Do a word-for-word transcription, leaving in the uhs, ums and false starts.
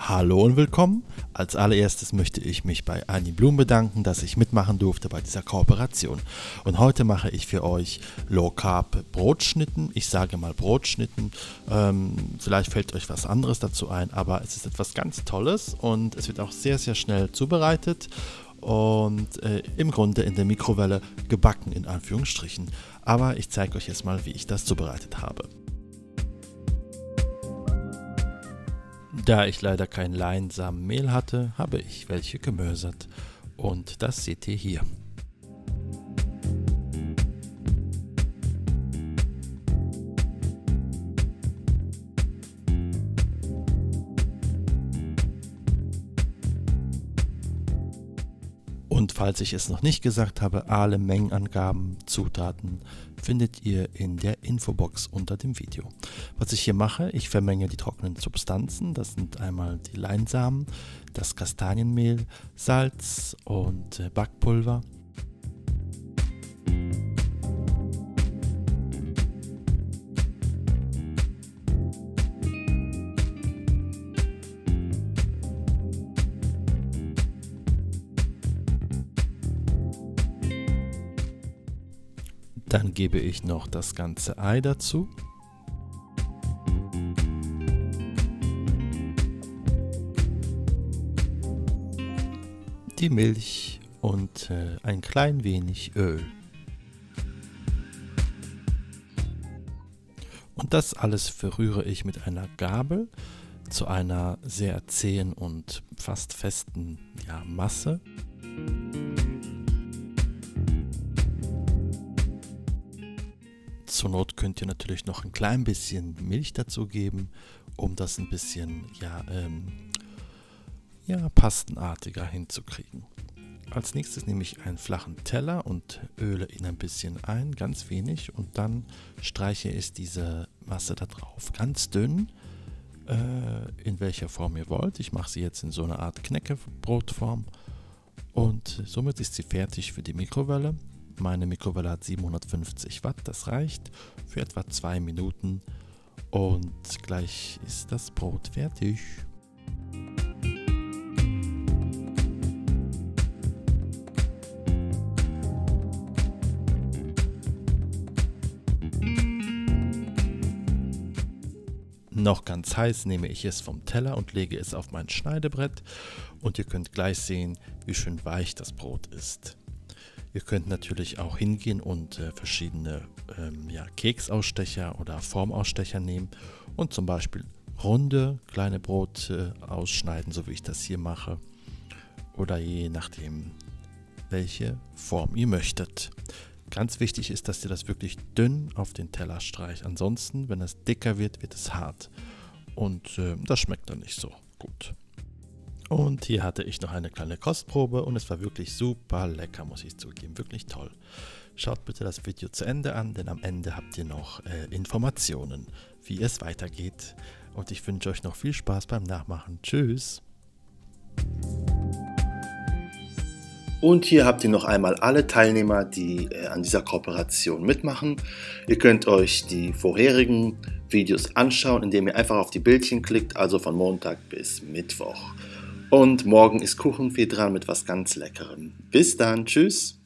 Hallo und willkommen. Als allererstes möchte ich mich bei Annie Blum bedanken, dass ich mitmachen durfte bei dieser Kooperation. Und heute mache ich für euch Low Carb Brotschnitten. Ich sage mal Brotschnitten. Ähm, vielleicht fällt euch was anderes dazu ein, aber es ist etwas ganz Tolles und es wird auch sehr, sehr schnell zubereitet und äh, im Grunde in der Mikrowelle gebacken in Anführungsstrichen. Aber ich zeige euch jetzt mal, wie ich das zubereitet habe. Da ich leider kein Leinsamenmehl hatte, habe ich welche gemösert und das seht ihr hier. Und falls ich es noch nicht gesagt habe, alle Mengenangaben, Zutaten findet ihr in der Infobox unter dem Video. Was ich hier mache, ich vermenge die trockenen Substanzen, das sind einmal die Leinsamen, das Kastanienmehl, Salz und Backpulver. Dann gebe ich noch das ganze Ei dazu. Die Milch und äh, ein klein wenig Öl. Und das alles verrühre ich mit einer Gabel zu einer sehr zähen und fast festen ja, Masse. Zur Not könnt ihr natürlich noch ein klein bisschen Milch dazu geben, um das ein bisschen ja, ähm, ja, pastenartiger hinzukriegen. Als nächstes nehme ich einen flachen Teller und öle ihn ein bisschen ein, ganz wenig, und dann streiche ich diese Masse da drauf. Ganz dünn, äh, in welcher Form ihr wollt. Ich mache sie jetzt in so einer Art Knäckebrotform und somit ist sie fertig für die Mikrowelle. Meine Mikrowelle hat siebenhundertfünfzig Watt, das reicht für etwa zwei Minuten und gleich ist das Brot fertig. Noch ganz heiß nehme ich es vom Teller und lege es auf mein Schneidebrett und ihr könnt gleich sehen, wie schön weich das Brot ist. Ihr könnt natürlich auch hingehen und äh, verschiedene ähm, ja, Keksausstecher oder Formausstecher nehmen und zum Beispiel runde kleine Brote äh, ausschneiden, so wie ich das hier mache, oder je nachdem, welche Form ihr möchtet. Ganz wichtig ist, dass ihr das wirklich dünn auf den Teller streicht. Ansonsten, wenn es dicker wird, wird es hart und äh, das schmeckt dann nicht so gut. Und hier hatte ich noch eine kleine Kostprobe und es war wirklich super lecker, muss ich zugeben, wirklich toll. Schaut bitte das Video zu Ende an, denn am Ende habt ihr noch äh, Informationen, wie es weitergeht. Und ich wünsche euch noch viel Spaß beim Nachmachen. Tschüss! Und hier habt ihr noch einmal alle Teilnehmer, die äh, an dieser Kooperation mitmachen. Ihr könnt euch die vorherigen Videos anschauen, indem ihr einfach auf die Bildchen klickt, also von Montag bis Mittwoch. Und morgen ist Kuchenfee dran mit was ganz Leckerem. Bis dann, tschüss!